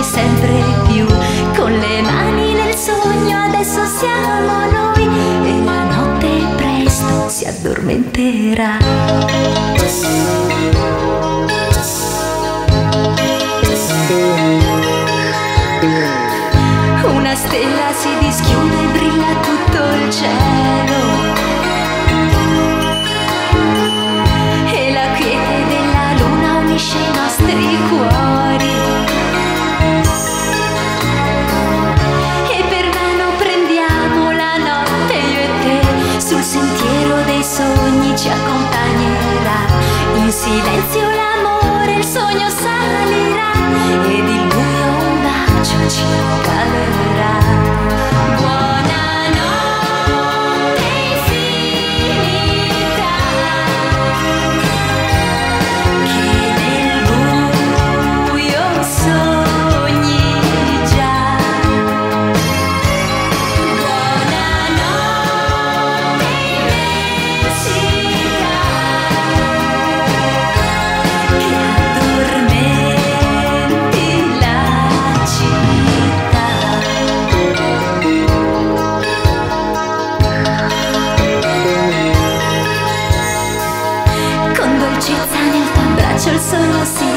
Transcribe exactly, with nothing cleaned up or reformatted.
baciarci sempre più, con le mani nel sogno adesso siamo noi e la notte presto si addormenterà. Una stella si dischiude e brilla tutto il cielo, e la quiete della luna unisce i nostri cuori, e per vano prendiamo la notte io e te, sul sentiero dei sogni ci accompagnerà, in silenzio l'amore, il sogno salirà, ed il buio un bacio ci calerà. Buonanotte infinita, che nel buio sogni già. Buonanotte immensità, che addormenti la città. Con dolcezza nel tuo abbraccio il sogno si